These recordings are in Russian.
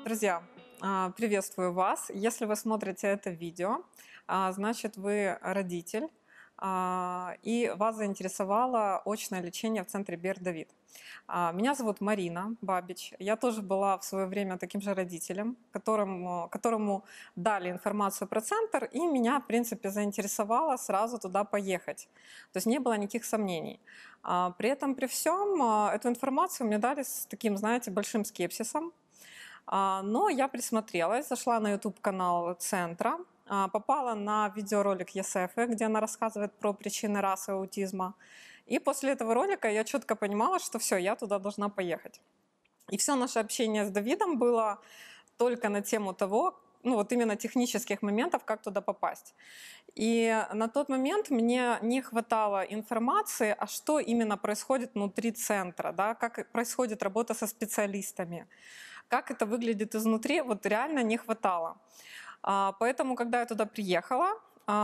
Друзья, приветствую вас. Если вы смотрите это видео, значит вы родитель, и вас заинтересовало очное лечение в центре Бер-Давид. Меня зовут Марина Бабич. Я тоже была в свое время таким же родителем, которому дали информацию про центр, и меня, в принципе, заинтересовало сразу туда поехать. То есть не было никаких сомнений. При этом, при всем, эту информацию мне дали с таким, знаете, большим скепсисом. Но я присмотрелась, зашла на YouTube-канал центра, попала на видеоролик Есефы, где она рассказывает про причины расы аутизма. И после этого ролика я четко понимала, что все, я туда должна поехать. И все наше общение с Давидом было только на тему того, вот именно технических моментов, как туда попасть. И на тот момент мне не хватало информации, а что именно происходит внутри центра, да, как происходит работа со специалистами, как это выглядит изнутри, вот реально не хватало. Поэтому, когда я туда приехала,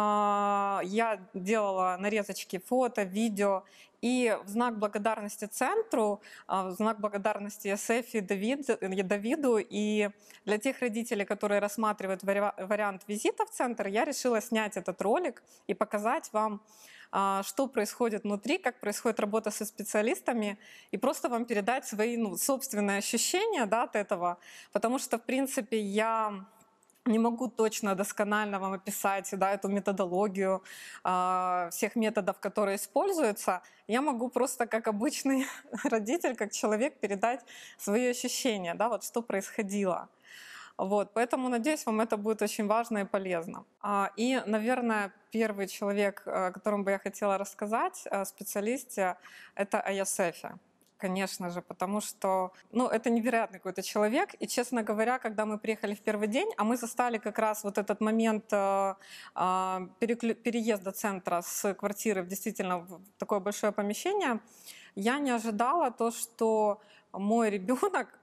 я делала нарезочки фото, видео, и в знак благодарности центру, в знак благодарности Есефе, Давиду и для тех родителей, которые рассматривают вариант визита в центр, я решила снять этот ролик и показать вам, что происходит внутри, как происходит работа со специалистами, и просто вам передать свои собственные ощущения, да, от этого, потому что, в принципе, я не могу точно, досконально вам описать, да, эту методологию всех методов, которые используются. Я могу просто как обычный родитель, как человек передать свои ощущения, да, вот что происходило. Вот, поэтому, надеюсь, вам это будет очень важно и полезно. И, наверное, первый человек, о котором бы я хотела рассказать, о специалисте, это о Есефе. Конечно же, потому что это невероятный какой-то человек. И, честно говоря, когда мы приехали в первый день, а мы застали как раз вот этот момент переезда центра с квартиры в действительно такое большое помещение, я не ожидала то, что мой ребенок,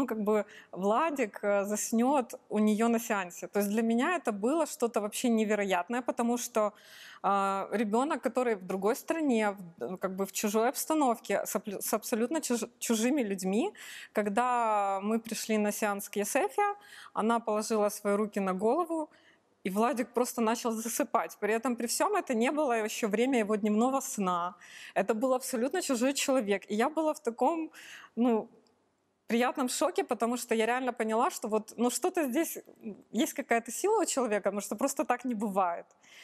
Владик заснет у нее на сеансе. То есть для меня это было что-то вообще невероятное, потому что ребенок, который в другой стране, в чужой обстановке, с абсолютно чужими людьми, когда мы пришли на сеанс к Есефе, она положила свои руки на голову, и Владик просто начал засыпать. При этом, при всем, это не было еще время его дневного сна. Это был абсолютно чужой человек. И я была в таком, приятном шоке, потому что я реально поняла, что что-то здесь, есть какая-то сила у человека, потому что просто так не бывает.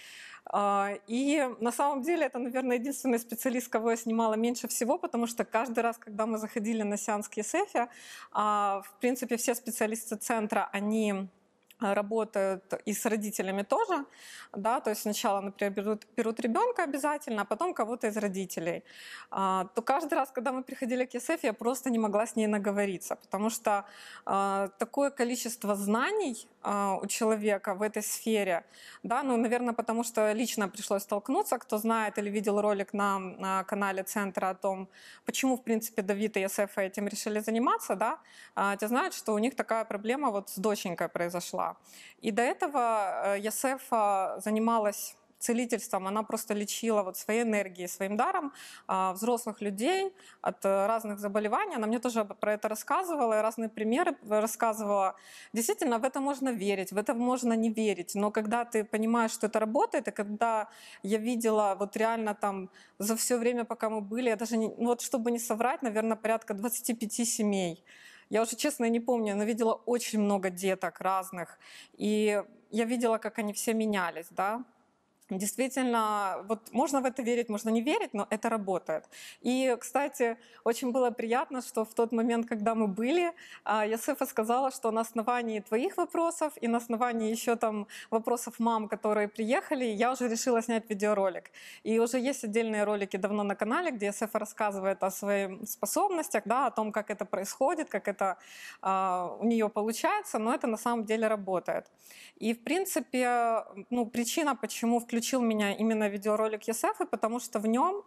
И на самом деле это, наверное, единственный специалист, кого я снимала меньше всего, потому что каждый раз, когда мы заходили на сеанс к Есефе, в принципе, все специалисты центра, они работают и с родителями тоже, да, то есть сначала, например, берут ребенка обязательно, а потом кого-то из родителей. То каждый раз, когда мы приходили к Есефе, я просто не могла с ней наговориться, потому что такое количество знаний у человека в этой сфере, да, наверное, потому что лично пришлось столкнуться, кто знает или видел ролик на канале центра о том, почему, в принципе, Давид и Есефа этим решили заниматься, да, те знают, что у них такая проблема с доченькой произошла. И до этого Есефа занималась целительством, она просто лечила своей энергией, своим даром взрослых людей от разных заболеваний. Она мне тоже про это рассказывала, разные примеры рассказывала. Действительно, в это можно верить, в это можно не верить, но когда ты понимаешь, что это работает, и когда я видела реально там за все время, пока мы были, я даже чтобы не соврать, наверное, порядка 25 семей. Я уже, честно, не помню, но видела очень много деток разных, и я видела, как они все менялись, да. Действительно, можно в это верить, можно не верить, но это работает. И, кстати, очень было приятно, что в тот момент, когда мы были, Есефа сказала, что на основании твоих вопросов и на основании еще там вопросов мам, которые приехали, я уже решила снять видеоролик. И уже есть отдельные ролики давно на канале, где Есефа рассказывает о своих способностях, да, о том, как это происходит, как это у нее получается, но это на самом деле работает. И, в принципе, причина, почему включил меня именно видеоролик Есефы, потому что в нем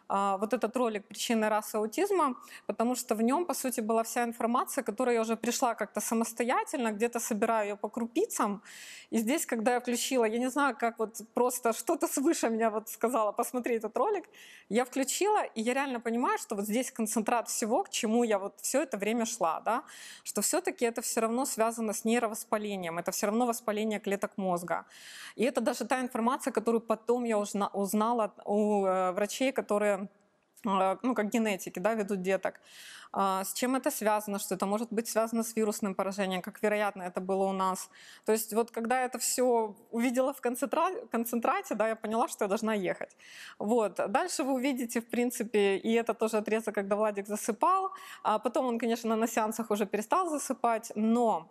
вот этот ролик «Причины расы аутизма», потому что в нем, по сути, была вся информация, которая уже пришла как-то самостоятельно, где-то собираю ее по крупицам. И здесь, когда я включила, я не знаю, как вот просто что-то свыше меня вот сказала, посмотри этот ролик, я включила, и я реально понимаю, что вот здесь концентрат всего, к чему я вот все это время шла, да, что все-таки это все равно связано с нейровоспалением, это все равно воспаление клеток мозга. И это даже та информация, которую потом я узнала у врачей, которые, ну, как генетики, да, ведут деток. С чем это связано, что это может быть связано с вирусным поражением, как, вероятно, это было у нас. То есть вот когда я это все увидела в концентрате, да, я поняла, что я должна ехать. Вот. Дальше вы увидите, в принципе, и это тоже отрезок, когда Владик засыпал. А потом он, конечно, на сеансах уже перестал засыпать, но...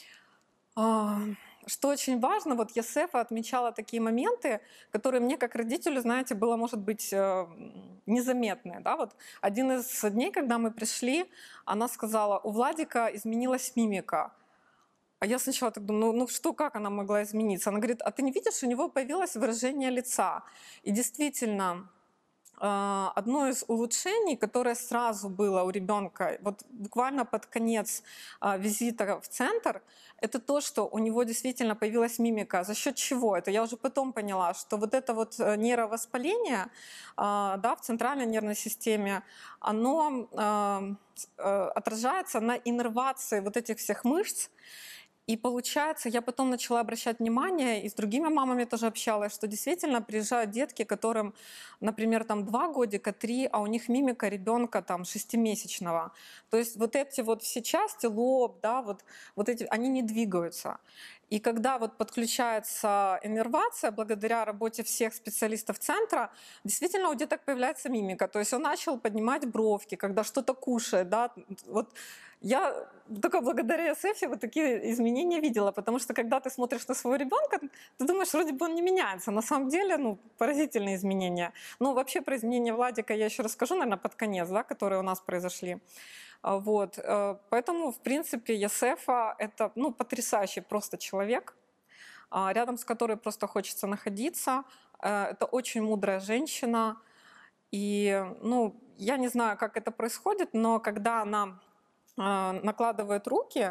Что очень важно, вот Йосефа отмечала такие моменты, которые мне как родителю, знаете, было, может быть, незаметные. Да? Вот один из дней, когда мы пришли, она сказала, у Владика изменилась мимика. А я сначала так думаю, ну что, как она могла измениться? Она говорит, а ты не видишь, у него появилось выражение лица. И действительно, одно из улучшений, которое сразу было у ребенка, вот буквально под конец визита в центр, это то, что у него действительно появилась мимика. За счет чего? Это я уже потом поняла, что вот это вот нейровоспаление, да, в центральной нервной системе, оно отражается на иннервации вот этих всех мышц. И получается, я потом начала обращать внимание, и с другими мамами тоже общалась, что действительно приезжают детки, которым, например, там 2 годика, 3, а у них мимика ребенка там 6-месячного. То есть вот эти вот все части, лоб, да, вот эти, они не двигаются. И когда вот подключается иннервация, благодаря работе всех специалистов центра, действительно у деток появляется мимика. То есть он начал поднимать бровки, когда что-то кушает. Да? Вот я только благодаря Йосефе вот такие изменения видела, потому что когда ты смотришь на своего ребенка, ты думаешь, вроде бы он не меняется. На самом деле, ну, поразительные изменения. Ну, вообще про изменения Владика я еще расскажу, наверное, под конец, да, которые у нас произошли. Вот. Поэтому, в принципе, Йосефа — это, ну, потрясающий просто человек, рядом с которой просто хочется находиться. Это очень мудрая женщина. И, ну, я не знаю, как это происходит, но когда она накладывает руки,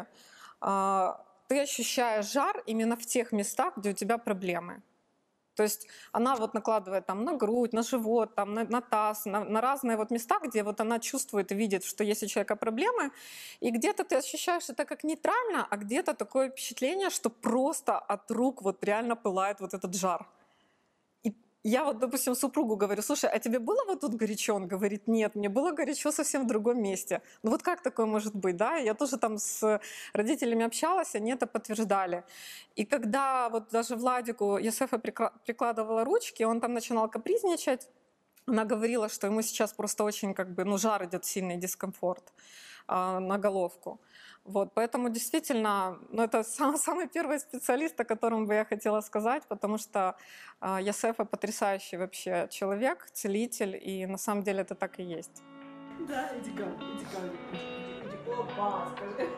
ты ощущаешь жар именно в тех местах, где у тебя проблемы. То есть она вот накладывает там на грудь, на живот, там, на таз, на разные вот места, где вот она чувствует и видит, что есть у человека проблемы. И где-то ты ощущаешь это как нейтрально, а где-то такое впечатление, что просто от рук вот реально пылает вот этот жар. И я вот, допустим, супругу говорю, слушай, а тебе было вот тут горячо? Он говорит, нет, мне было горячо совсем в другом месте. Ну вот как такое может быть, да? Я тоже там с родителями общалась, они это подтверждали. И когда вот даже Владику Йосефа прикладывала ручки, он там начинал капризничать, она говорила, что ему сейчас просто очень как бы, ну, жар идет, сильный дискомфорт на головку. Вот, поэтому действительно, ну, это самый первый специалист, о котором бы я хотела сказать, потому что Йосефа потрясающий вообще человек, целитель, и на самом деле это так и есть. Да, иди ко мне, иди ко мне. Опа, скажи.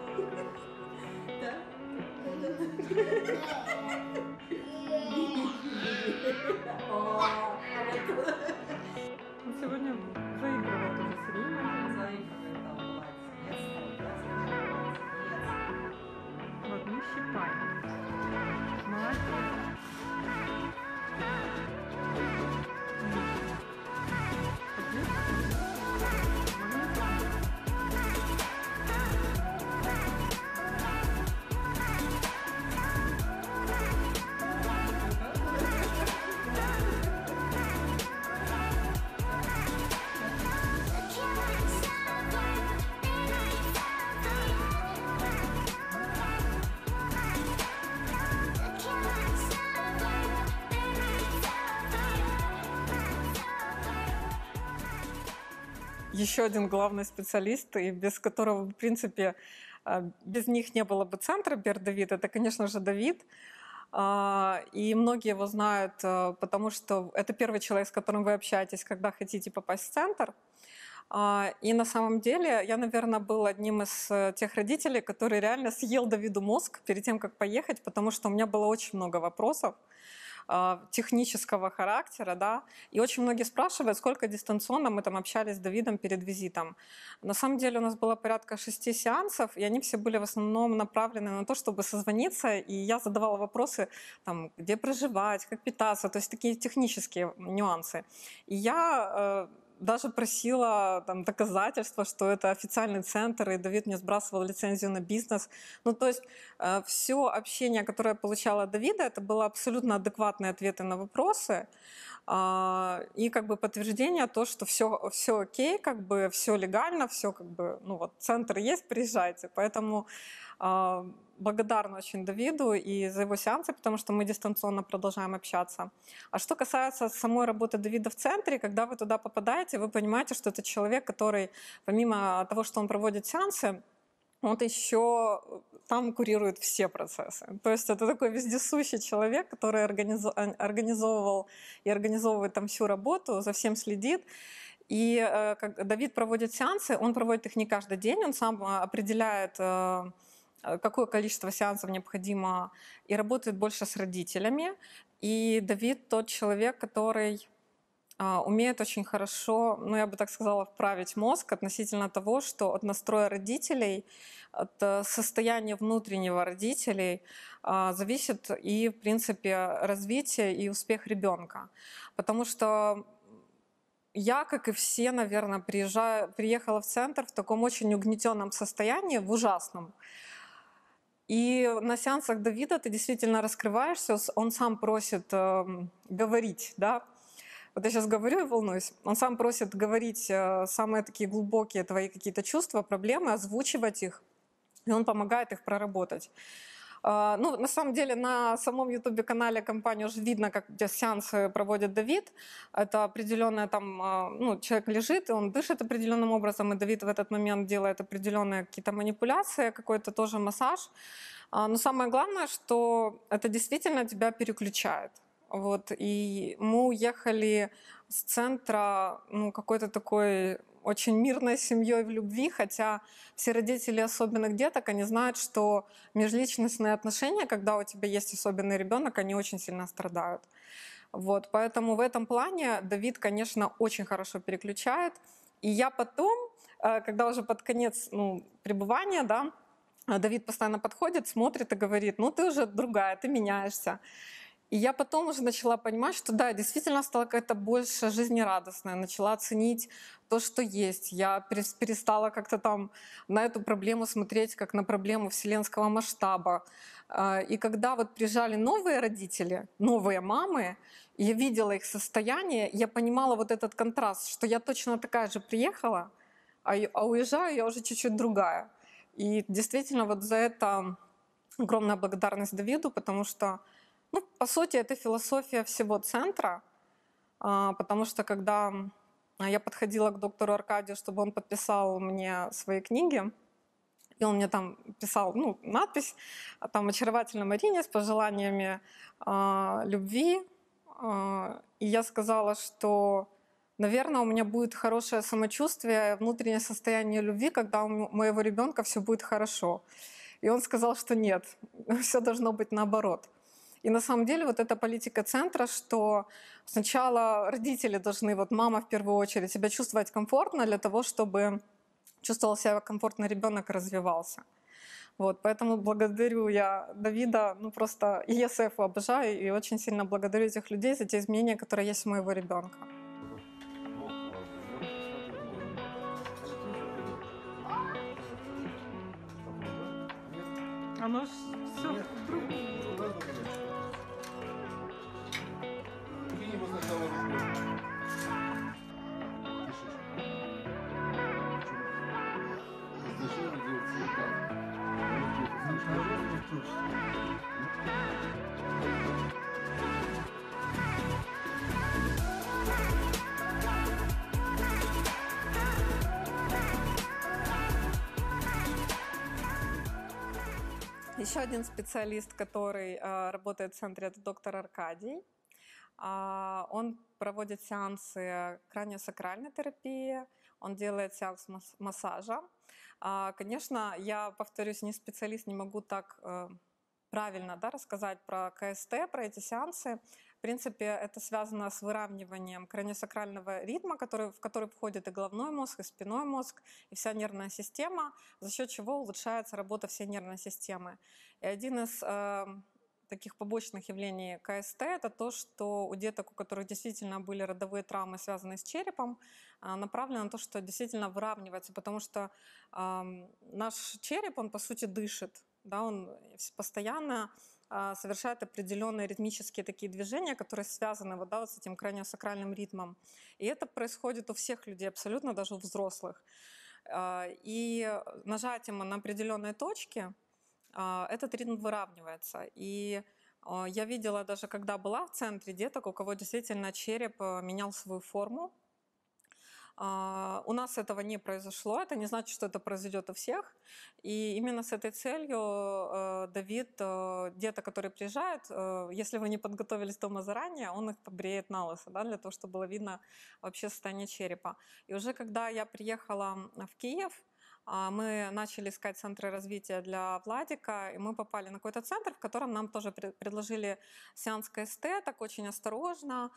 Да? Он сегодня заигрывал тоже с Римой. Вот, не щипай. Молодец. Еще один главный специалист, и без которого, в принципе, без них не было бы центра Бер-Давид, это, конечно же, Давид. И многие его знают, потому что это первый человек, с которым вы общаетесь, когда хотите попасть в центр. И на самом деле я, наверное, был одним из тех родителей, который реально съел Давиду мозг перед тем, как поехать, потому что у меня было очень много вопросов. технического характера, да, и очень многие спрашивают, сколько дистанционно мы там общались с Давидом перед визитом. На самом деле у нас было порядка 6 сеансов, и они все были в основном направлены на то, чтобы созвониться, и я задавала вопросы, там, где проживать, как питаться, то есть такие технические нюансы. И я даже просила там, доказательства, что это официальный центр, и Давид мне сбрасывал лицензию на бизнес. Ну, то есть все общение, которое я получала от Давида, это было абсолютно адекватные ответы на вопросы, и как бы подтверждение то, что все окей, как бы все легально, все как бы, ну вот центр есть, приезжайте. Поэтому благодарна очень Давиду и за его сеансы, потому что мы дистанционно продолжаем общаться. А что касается самой работы Давида в центре, когда вы туда попадаете, вы понимаете, что это человек, который помимо того, что он проводит сеансы, он еще там курирует все процессы. То есть это такой вездесущий человек, который организовывал и организовывает там всю работу, за всем следит. И как Давид проводит сеансы, он проводит их не каждый день, он сам определяет, какое количество сеансов необходимо, и работает больше с родителями. И Давид тот человек, который умеет очень хорошо, ну я бы так сказала, вправить мозг относительно того, что от настроя родителей, от состояния внутреннего родителей зависит и, в принципе, развитие и успех ребенка. Потому что я, как и все, наверное, приехала в центр в таком очень угнетенном состоянии, в ужасном. И на сеансах Давида ты действительно раскрываешься, он сам просит говорить, да. Вот я сейчас говорю и волнуюсь. Он сам просит говорить самые такие глубокие твои какие-то чувства, проблемы, озвучивать их, и он помогает их проработать. Ну, на самом деле, на самом YouTube-канале компании уже видно, как сеансы проводит Давид. Это определенное там, ну, человек лежит, и он дышит определенным образом, и Давид в этот момент делает определенные какие-то манипуляции, какой-то тоже массаж. Но самое главное, что это действительно тебя переключает. Вот, и мы уехали с центра, ну, какой-то такой очень мирной семьей в любви, хотя все родители особенных деток, они знают, что межличностные отношения, когда у тебя есть особенный ребенок, они очень сильно страдают. Вот, поэтому в этом плане Давид, конечно, очень хорошо переключает. И я потом, когда уже под конец пребывания, да, Давид постоянно подходит, смотрит и говорит: ну ты уже другая, ты меняешься. И я потом уже начала понимать, что да, действительно стала какая-то больше жизнерадостная, начала ценить то, что есть. Я перестала как-то там на эту проблему смотреть как на проблему вселенского масштаба. И когда вот приезжали новые родители, новые мамы, и я видела их состояние, я понимала вот этот контраст, что я точно такая же приехала, а уезжаю я уже чуть-чуть другая. И действительно вот за это огромная благодарность Давиду, потому что, ну, по сути, это философия всего центра, потому что когда я подходила к доктору Аркадию, чтобы он подписал мне свои книги, и он мне там писал, ну, надпись, там «Очаровательной Марине» с пожеланиями любви, и я сказала, что, наверное, у меня будет хорошее самочувствие, внутреннее состояние любви, когда у моего ребенка все будет хорошо. И он сказал, что нет, все должно быть наоборот. И на самом деле вот эта политика центра, что сначала родители должны, вот мама в первую очередь, себя чувствовать комфортно для того, чтобы чувствовал себя комфортно ребенок и развивался. Вот, поэтому благодарю я Давида, ну просто и ЕСФ обожаю, и очень сильно благодарю этих людей за те изменения, которые есть у моего ребенка. Оно ж все в другом. Еще один специалист, который работает в центре, это доктор Аркадий. Он проводит сеансы краниосакральной терапии, он делает сеанс массажа. Конечно, я, повторюсь, не специалист, не могу так правильно, да, рассказать про КСТ, про эти сеансы. В принципе, это связано с выравниванием краниосакрального ритма, в который входит и головной мозг, и спинной мозг, и вся нервная система, за счет чего улучшается работа всей нервной системы. И один из таких побочных явлений КСТ — это то, что у деток, у которых действительно были родовые травмы, связанные с черепом, направлено на то, что действительно выравнивается, потому что наш череп, он по сути дышит, да, он постоянно совершает определенные ритмические такие движения, которые связаны вот, да, вот с этим краниосакральным ритмом. И это происходит у всех людей, абсолютно даже у взрослых. И нажатием на определенные точки этот ритм выравнивается. И я видела даже, когда была в центре, деток, у кого действительно череп менял свою форму. У нас этого не произошло, это не значит, что это произойдет у всех. И именно с этой целью Давид, деток, которые приезжают, если вы не подготовились дома заранее, он их побреет на лысо, да, для того, чтобы было видно вообще состояние черепа. И уже когда я приехала в Киев, мы начали искать центры развития для Владика, и мы попали на какой-то центр, в котором нам тоже предложили сеанс КСТ, так очень осторожно,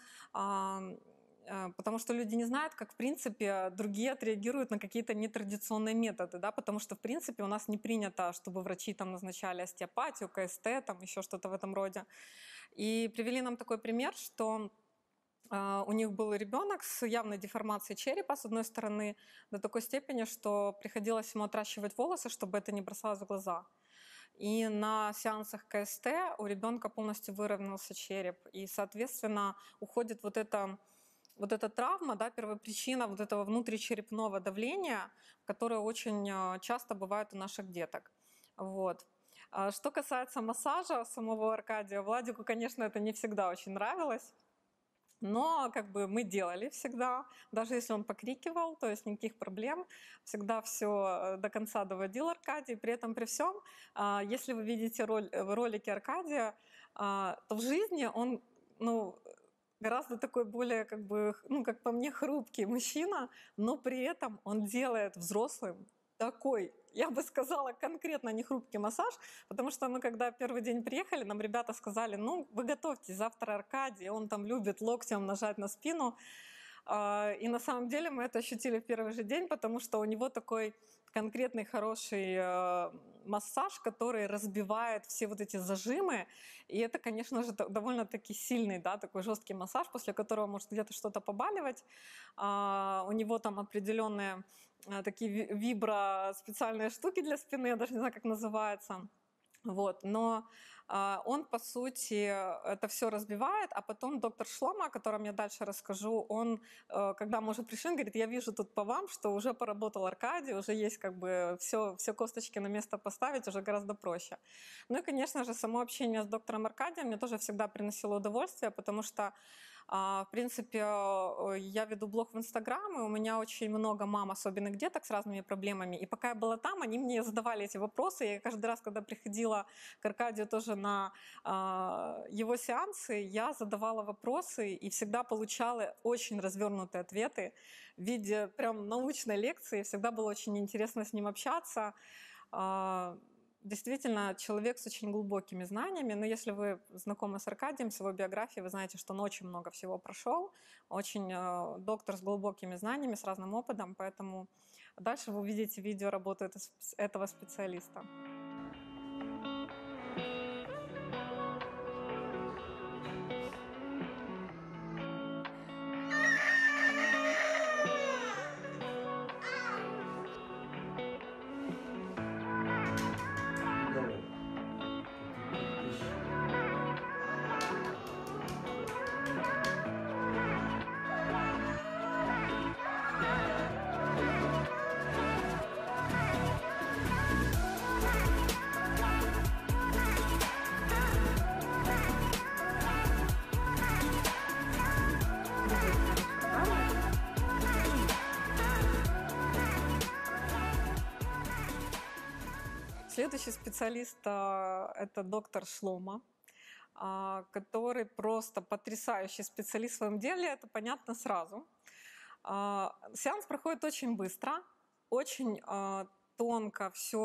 потому что люди не знают, как, в принципе, другие отреагируют на какие-то нетрадиционные методы, да, потому что, в принципе, у нас не принято, чтобы врачи там назначали остеопатию, КСТ, там еще что-то в этом роде. И привели нам такой пример, что у них был ребенок с явной деформацией черепа, с одной стороны, до такой степени, что приходилось ему отращивать волосы, чтобы это не бросалось в глаза. И на сеансах КСТ у ребенка полностью выровнялся череп, и, соответственно, уходит вот эта травма, да, первопричина вот этого внутричерепного давления, которое очень часто бывает у наших деток. Вот. Что касается массажа самого Аркадия, Владику, конечно, это не всегда очень нравилось. Но как бы мы делали всегда, даже если он покрикивал, то есть никаких проблем, всегда все до конца доводил Аркадий. При этом при всем, если вы видите ролики Аркадия, то в жизни он, гораздо такой более, как бы, как по мне, хрупкий мужчина, но при этом он делает взрослым такой, я бы сказала, конкретно не хрупкий массаж, потому что мы, когда первый день приехали, нам ребята сказали, вы готовьтесь, завтра Аркадий, он там любит локтем нажать на спину. И на самом деле мы это ощутили в первый же день, потому что у него такой конкретный хороший массаж, который разбивает все вот эти зажимы. И это, конечно же, довольно-таки сильный, да, такой жесткий массаж, после которого может где-то что-то побаливать. У него там определенные такие специальные штуки для спины, я даже не знаю, как называется. Вот. Но он, по сути, это все разбивает, а потом доктор Шлома, о котором я дальше расскажу, он, когда мы уже пришли, он говорит, я вижу тут по вам, что уже поработал Аркадий, уже есть как бы все косточки на место поставить, уже гораздо проще. Ну и, конечно же, само общение с доктором Аркадием мне тоже всегда приносило удовольствие, потому что в принципе, я веду блог в Инстаграм, и у меня очень много мам, особенных деток с разными проблемами. И пока я была там, они мне задавали эти вопросы. И каждый раз, когда приходила к Аркадию тоже на его сеансы, я задавала вопросы и всегда получала очень развернутые ответы в виде прям научной лекции. Всегда было очень интересно с ним общаться. Действительно, человек с очень глубокими знаниями, но если вы знакомы с Аркадием, с его биографией, вы знаете, что он очень много всего прошел, очень доктор с глубокими знаниями, с разным опытом, поэтому дальше вы увидите видео работы этого специалиста. Следующий специалист — это доктор Шлома, который просто потрясающий специалист в своем деле, это понятно сразу. Сеанс проходит очень быстро, очень тонко все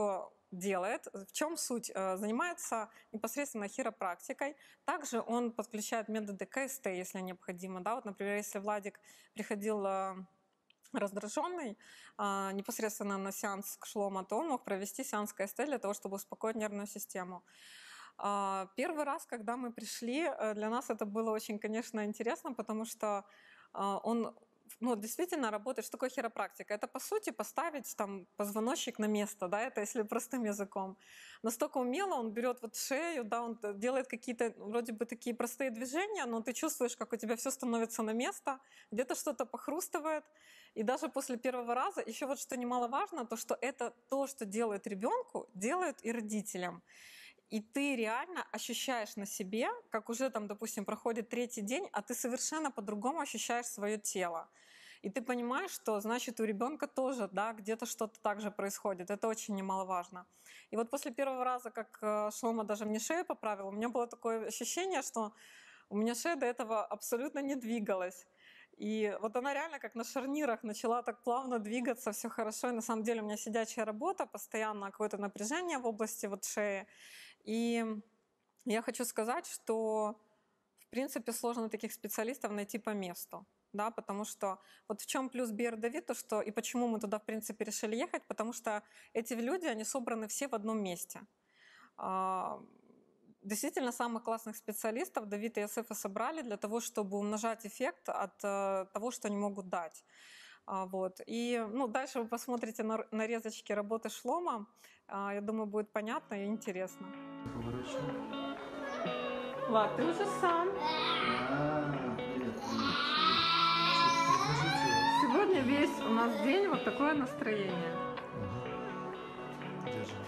делает, в чем суть? Занимается непосредственно хиропрактикой. Также он подключает методы КСТ, если необходимо. Да? Вот, например, если Владик приходил раздраженный непосредственно на сеанс к Шлома, то он мог провести сеанс КСТ для того, чтобы успокоить нервную систему. Первый раз, когда мы пришли, для нас это было очень, конечно, интересно, потому что он действительно работает. Что такое хиропрактика? Это, по сути, поставить там позвоночник на место, да, это если простым языком. Настолько умело он берет вот шею, да, он делает какие-то вроде бы такие простые движения, но ты чувствуешь, как у тебя все становится на место, где-то что-то похрустывает. И даже после первого раза, еще вот что немаловажно, то, что это то, что делает ребенку, делают и родителям. И ты реально ощущаешь на себе, как уже там, допустим, проходит 3-й день, а ты совершенно по-другому ощущаешь свое тело. И ты понимаешь, что, значит, у ребенка тоже, да, где-то что-то так же происходит. Это очень немаловажно. И вот после первого раза, как Шлома даже мне шею поправил, у меня было такое ощущение, что у меня шея до этого абсолютно не двигалась. И вот она реально как на шарнирах начала так плавно двигаться, все хорошо. И на самом деле у меня сидячая работа, постоянно какое-то напряжение в области вот шеи. И я хочу сказать, что, в принципе, сложно таких специалистов найти по месту. Да, потому что вот в чем плюс Биордовит, то что и почему мы туда, в принципе, решили ехать, потому что эти люди, они собраны все в одном месте. Действительно, самых классных специалистов Давид и Иосифа собрали для того, чтобы умножать эффект от того, что они могут дать. Вот. И дальше вы посмотрите нарезочки работы Шлома. Я думаю, будет понятно и интересно. Влад, ты уже сам. Сегодня весь у нас день вот такое настроение. Держим.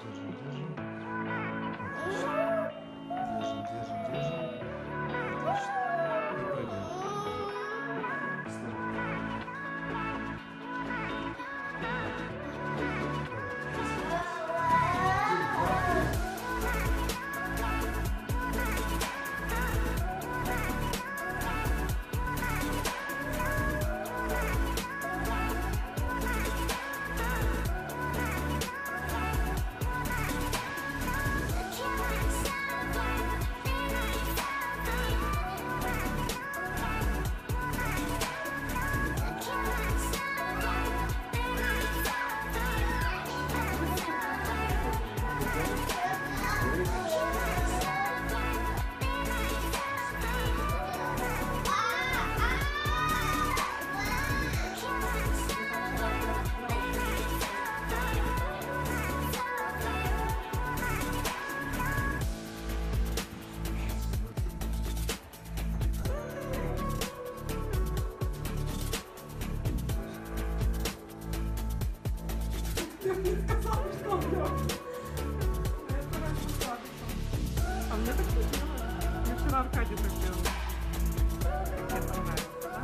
Аркадий так делал. Мне понравилось, да?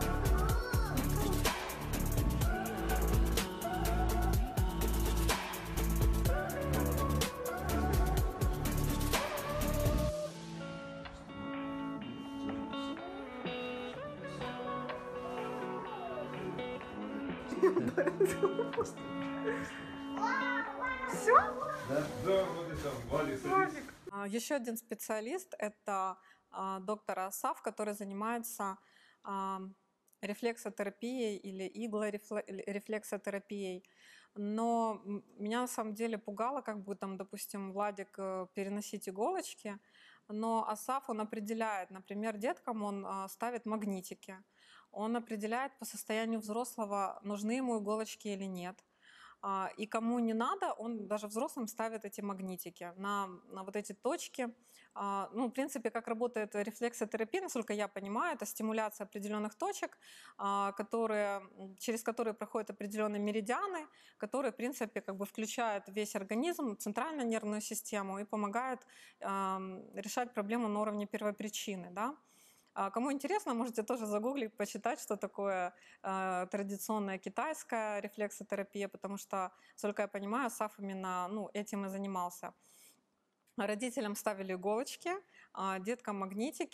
Все? Да, вот это Валик. Еще один специалист — это доктор Асаф, который занимается рефлексотерапией или иглорефлексотерапией. Но меня на самом деле пугало, как будет там, допустим, Владик переносить иголочки. Но Асаф, он определяет, например, деткам он ставит магнитики. Он определяет по состоянию взрослого, нужны ему иголочки или нет. И кому не надо, он даже взрослым ставит эти магнитики на вот эти точки. В принципе, как работает рефлексотерапия, насколько я понимаю, это стимуляция определенных точек, через которые проходят определенные меридианы, которые, в принципе, как бы включают весь организм, центральную нервную систему и помогают решать проблему на уровне первопричины. Да? Кому интересно, можете тоже загуглить, почитать, что такое традиционная китайская рефлексотерапия, потому что, насколько я понимаю, Асаф именно этим и занимался. Родителям ставили иголочки, деткам магнитики,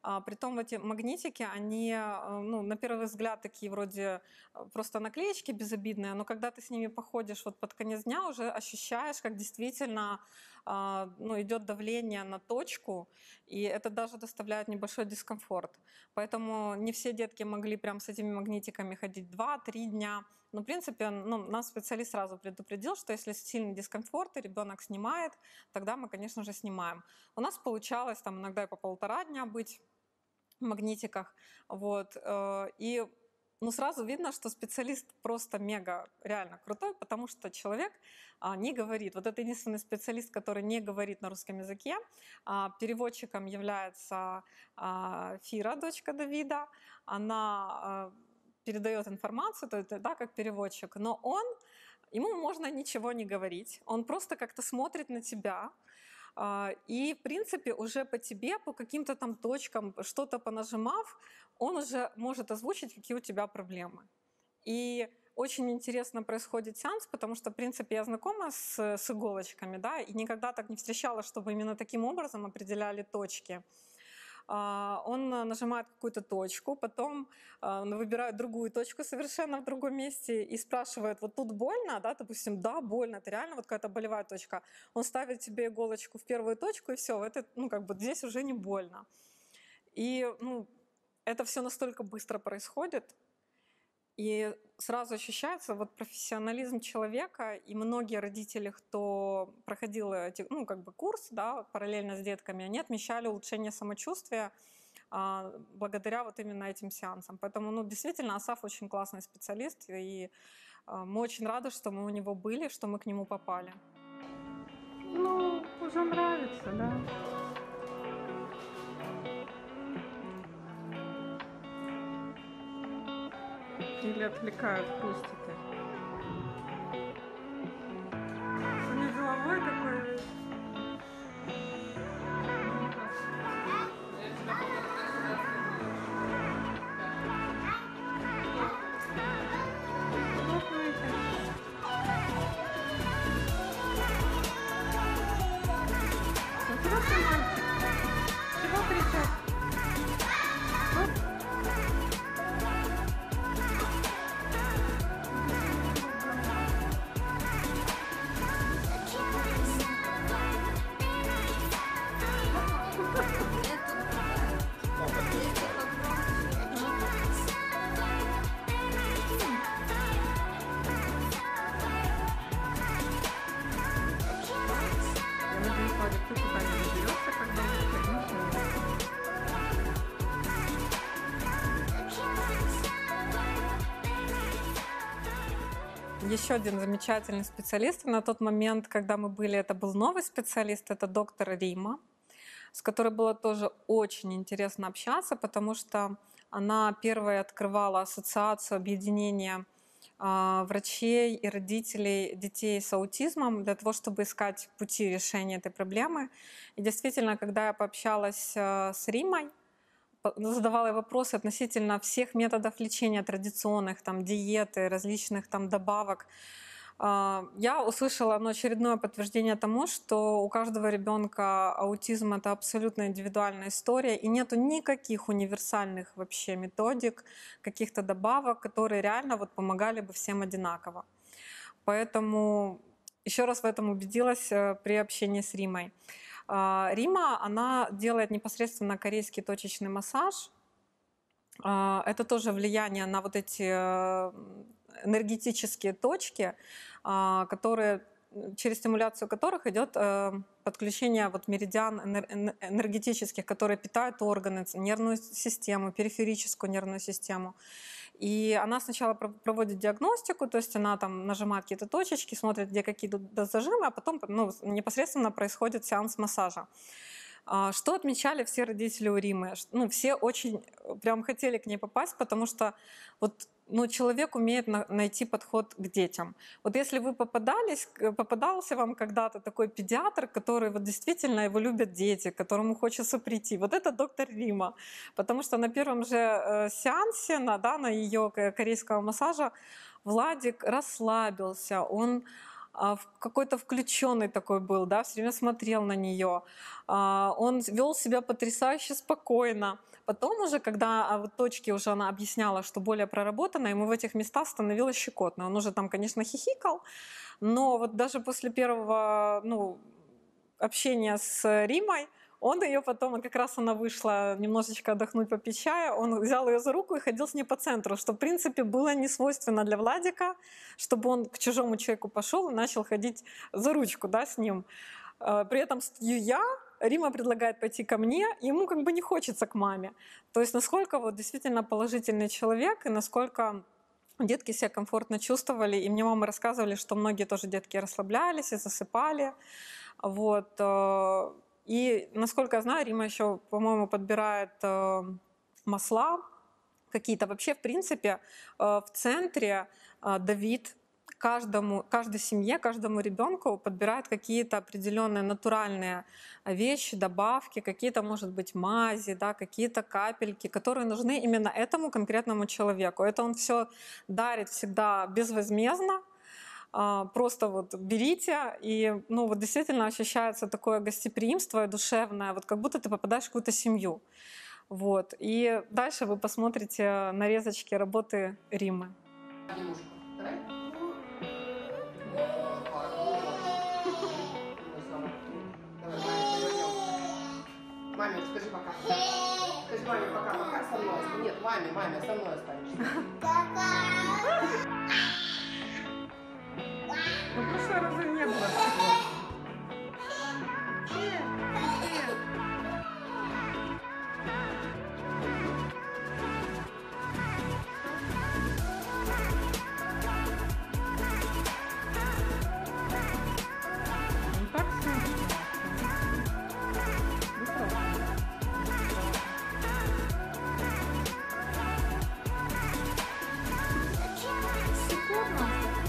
Притом эти магнитики, они, ну, на первый взгляд такие вроде просто наклеечки безобидные, но когда ты с ними походишь вот под конец дня, уже ощущаешь, как действительно ну, идет давление на точку, и это даже доставляет небольшой дискомфорт. Поэтому не все детки могли прям с этими магнитиками ходить 2-3 дня. Но, в принципе, ну, нас специалист сразу предупредил, что если сильный дискомфорт и ребенок снимает, тогда мы, конечно же, снимаем. У нас получалось там иногда и по 1,5 дня быть в магнитиках. Вот. И ну, сразу видно, что специалист просто мега реально крутой, потому что человек не говорит. Вот это единственный специалист, который не говорит на русском языке. Переводчиком является Фира, дочка Давида. Она передает информацию, то есть, да, как переводчик, но ему можно ничего не говорить, он просто как-то смотрит на тебя, и, в принципе, уже по тебе, по каким-то там точкам, что-то понажимав, он уже может озвучить, какие у тебя проблемы. И очень интересно происходит сеанс, потому что, в принципе, я знакома с иголочками, да, и никогда так не встречала, чтобы именно таким образом определяли точки. Он нажимает какую-то точку, потом выбирает другую точку совершенно в другом месте и спрашивает, вот тут больно, да, допустим, да, больно, это реально вот какая-то болевая точка. Он ставит тебе иголочку в первую точку, и все, это, ну, как бы здесь уже не больно. И, ну, это все настолько быстро происходит, и сразу ощущается вот профессионализм человека, и многие родители, кто проходил ну, как бы курс, да, параллельно с детками, они отмечали улучшение самочувствия благодаря вот именно этим сеансам. Поэтому, ну, действительно, Асаф очень классный специалист, и мы очень рады, что мы у него были, что мы к нему попали. Ну, уже нравится, да. Или отвлекают хрустики. У них головой такой... Чего ты, мальчик? Чего кричать? Еще один замечательный специалист. На тот момент, когда мы были, это был новый специалист, это доктор Рима, с которой было тоже очень интересно общаться, потому что она первая открывала ассоциацию объединения врачей и родителей детей с аутизмом для того, чтобы искать пути решения этой проблемы. И действительно, когда я пообщалась с Римой, задавала ей вопросы относительно всех методов лечения традиционных, там, диеты, различных там добавок, я услышала очередное подтверждение тому, что у каждого ребенка аутизм — это абсолютно индивидуальная история, и нету никаких универсальных вообще методик, каких-то добавок, которые реально вот помогали бы всем одинаково. Поэтому еще раз в этом убедилась при общении с Римой. Рима, она делает непосредственно корейский точечный массаж. Это тоже влияние на вот эти энергетические точки, которые, через стимуляцию которых идет подключение вот меридиан энергетических, которые питают органы, нервную систему, периферическую нервную систему. И она сначала проводит диагностику, то есть она там нажимает какие-то точечки, смотрит, где какие зажимы, а потом непосредственно происходит сеанс массажа. Что отмечали все родители у Римы? Ну, все очень прям хотели к ней попасть, потому что человек умеет найти подход к детям. Вот если вы попадался вам когда-то такой педиатр, который вот действительно его любят дети, к которому хочется прийти, вот это доктор Рима. Потому что на первом же сеансе, на ее корейского массажа, Владик расслабился, он какой-то включенный такой был, да, все время смотрел на нее. Он вел себя потрясающе спокойно. Потом уже, когда вот точки уже она объясняла, что более проработано, ему в этих местах становилось щекотно. Он уже там, конечно, хихикал, но вот даже после первого, ну, общения с Римой, он ее потом, как раз она вышла немножечко отдохнуть, попить чая, он взял ее за руку и ходил с ней по центру, что, в принципе, было не свойственно для Владика, чтобы он к чужому человеку пошел и начал ходить за ручку, да, с ним. При этом стою я, Рима предлагает пойти ко мне, и ему как бы не хочется к маме. То есть насколько вот действительно положительный человек, и насколько детки себя комфортно чувствовали. И мне мамы рассказывали, что многие тоже детки расслаблялись и засыпали. Вот. И, насколько я знаю, Рима еще, по-моему, подбирает масла какие-то. Вообще, в принципе, в центре Давид каждой семье, каждому ребенку подбирает какие-то определенные натуральные вещи, добавки, какие-то, может быть, мази, да, какие-то капельки, которые нужны именно этому конкретному человеку. Это он все дарит всегда безвозмездно. Просто вот берите, и ну, вот действительно ощущается такое гостеприимство душевное, вот как будто ты попадаешь в какую-то семью. Вот. И дальше вы посмотрите нарезочки работы Римы. Немножко. Давай. Маме, скажи пока. Скажи маме пока со мной. Нет, маме, со мной останешься. Ну, в прошлый раз уже не было. Ну, так смешно. Секунду.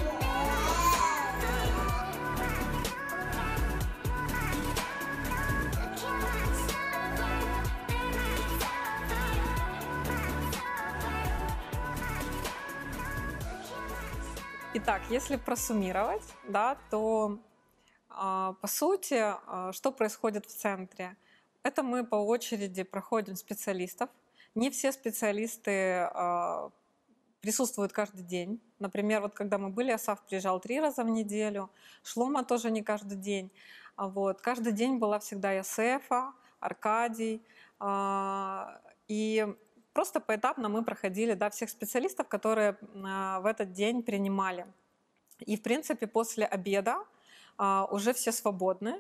Итак, если просуммировать, да, то по сути, что происходит в центре? Это мы по очереди проходим специалистов. Не все специалисты присутствуют каждый день. Например, вот когда мы были, Асаф приезжал 3 раза в неделю, Шлома тоже не каждый день. Вот. Каждый день была всегда Ясефа, Аркадий. И просто поэтапно мы проходили, да, всех специалистов, которые в этот день принимали. И, в принципе, после обеда уже все свободны.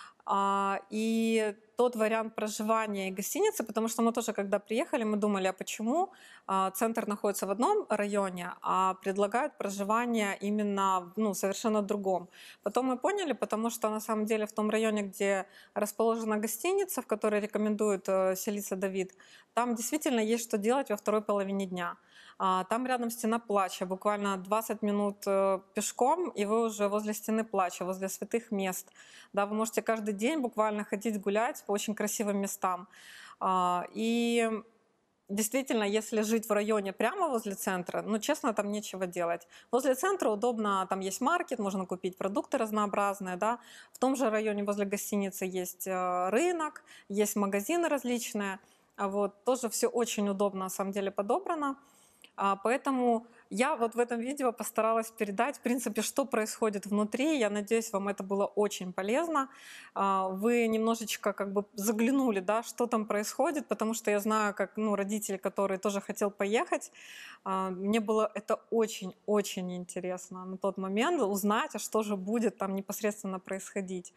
И тот вариант проживания и гостиницы, потому что мы тоже, когда приехали, мы думали, а почему центр находится в одном районе, а предлагают проживание именно совершенно другом. Потом мы поняли, потому что на самом деле в том районе, где расположена гостиница, в которой рекомендует селиться Давид, там действительно есть что делать во второй половине дня. Там рядом стена плача, буквально 20 минут пешком, и вы уже возле стены плача, возле святых мест. Да, вы можете каждый день буквально ходить гулять по очень красивым местам. И действительно, если жить в районе прямо возле центра, честно, там нечего делать. Возле центра удобно, там есть маркет, можно купить продукты разнообразные. Да. В том же районе возле гостиницы есть рынок, есть магазины различные. Вот, тоже все очень удобно, на самом деле, подобрано. Поэтому я вот в этом видео постаралась передать, в принципе, что происходит внутри. Я надеюсь, вам это было очень полезно. Вы немножечко как бы заглянули, да, что там происходит, потому что я знаю, как родитель, который тоже хотел поехать, мне было это очень-очень интересно на тот момент узнать, а что же будет там непосредственно происходить.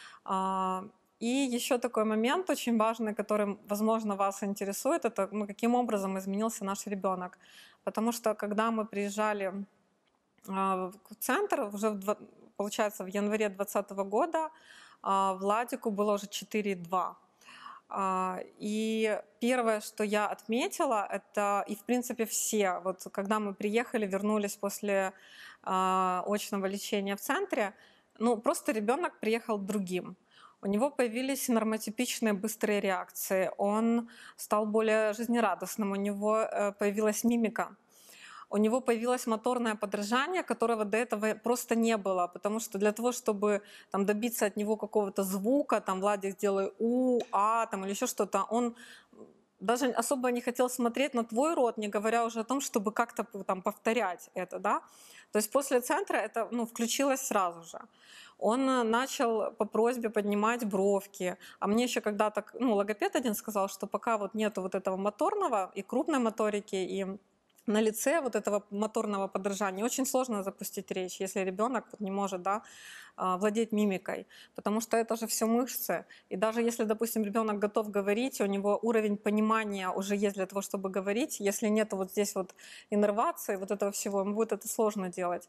И еще такой момент очень важный, который, возможно, вас интересует, это каким образом изменился наш ребенок. Потому что когда мы приезжали в центр, уже, получается, в январе 2020 года Владику было уже 4,2. И первое, что я отметила, это, и в принципе все, вот когда мы приехали, вернулись после очного лечения в центре, просто ребенок приехал другим. У него появились нормотипичные быстрые реакции, он стал более жизнерадостным, у него появилась мимика, у него появилось моторное подражание, которого до этого просто не было, потому что для того, чтобы там, добиться от него какого-то звука, там, Владик, сделай у, а, там, или еще что-то, он даже особо не хотел смотреть на твой рот, не говоря уже о том, чтобы как-то там повторять это, да. То есть после центра это, ну, включилось сразу же. Он начал по просьбе поднимать бровки. А мне еще когда-то, ну, логопед один сказал, что пока вот нету вот этого моторного и крупной моторики, и на лице вот этого моторного подражания очень сложно запустить речь, если ребенок не может, да, владеть мимикой, потому что это же все мышцы. И даже если, допустим, ребенок готов говорить, у него уровень понимания уже есть для того, чтобы говорить, если нет вот здесь вот иннервации, вот этого всего, ему будет это сложно делать.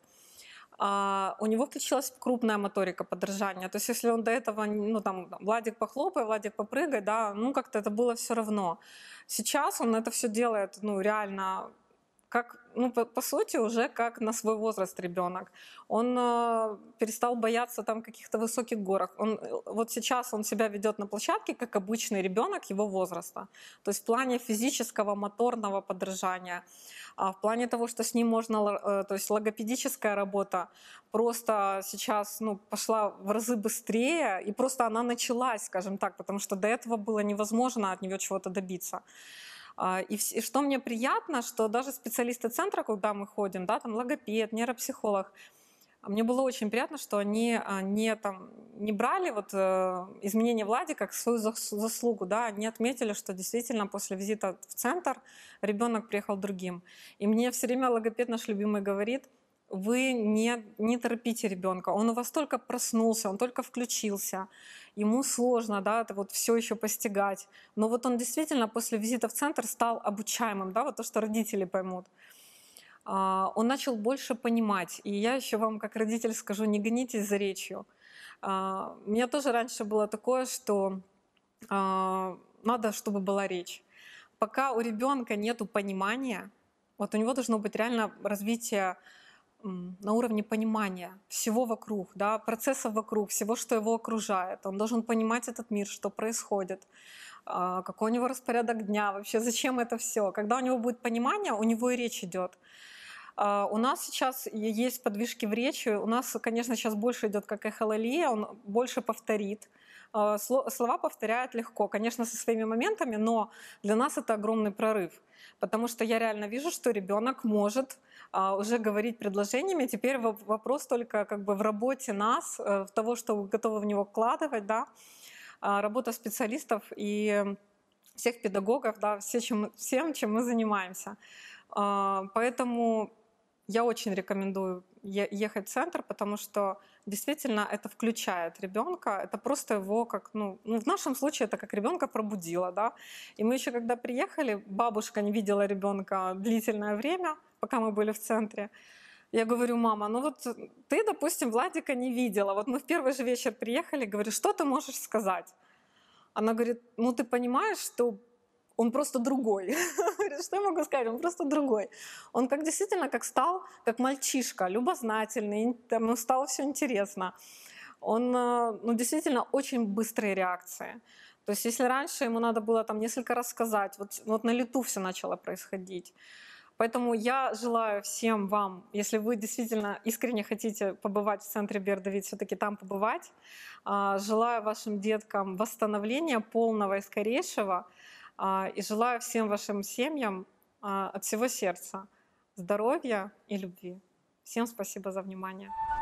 У него включилась крупная моторика подражания. То есть если он до этого, ну там, Владик похлопай, Владик попрыгай, да, ну как-то это было все равно. Сейчас он это все делает, ну реально, как, ну, по сути, уже как на свой возраст ребенок. Он перестал бояться там каких-то высоких горок. Вот сейчас он себя ведет на площадке как обычный ребенок его возраста. То есть в плане физического, моторного подражания, в плане того, что с ним можно, то есть логопедическая работа просто сейчас, ну, пошла в разы быстрее, и просто она началась, скажем так, потому что до этого было невозможно от нее чего-то добиться. И что мне приятно, что даже специалисты центра, когда мы ходим, да, там логопед, нейропсихолог, мне было очень приятно, что они не брали вот изменения Влади как свою заслугу, да, они отметили, что действительно после визита в центр ребенок приехал другим. И мне все время логопед наш любимый говорит: вы не торопите ребенка, он у вас только проснулся, он только включился, ему сложно, да, это вот все еще постигать. Но вот он действительно после визита в центр стал обучаемым, да, вот то, что родители поймут. Он начал больше понимать. И я еще вам, как родитель, скажу, не гонитесь за речью. У меня тоже раньше было такое, что надо, чтобы была речь. Пока у ребенка нету понимания, вот у него должно быть реально развитие на уровне понимания всего вокруг, да, процессов вокруг, всего, что его окружает. Он должен понимать этот мир, что происходит, какой у него распорядок дня, вообще зачем это все. Когда у него будет понимание, у него и речь идет. У нас сейчас есть подвижки в речи. У нас, конечно, сейчас больше идет как эхололия, он больше повторит. Слова повторяет легко, конечно, со своими моментами, но для нас это огромный прорыв, потому что я реально вижу, что ребенок может уже говорить предложениями. Теперь вопрос только как бы в работе нас, в того, что вы готовы в него вкладывать, да, работа специалистов и всех педагогов, да, всем, чем мы занимаемся. Поэтому я очень рекомендую ехать в центр, потому что действительно это включает ребенка, это просто его как, ну в нашем случае это как ребенка пробудило, да. И мы еще когда приехали, бабушка не видела ребенка длительное время, пока мы были в центре. Я говорю: мама, ну вот ты, допустим, Владика не видела, вот мы в первый же вечер приехали, говорю: что ты можешь сказать? Она говорит: ну ты понимаешь, что он просто другой. Что я могу сказать? Он просто другой. Он как действительно как стал, как мальчишка, любознательный, ему стало все интересно. Он, ну, действительно очень быстрые реакции. То есть если раньше ему надо было там несколько раз сказать, вот на лету все начало происходить. Поэтому я желаю всем вам, если вы действительно искренне хотите побывать в центре Бер-Давид, все-таки там побывать, желаю вашим деткам восстановления полного и скорейшего, и желаю всем вашим семьям от всего сердца здоровья и любви. Всем спасибо за внимание.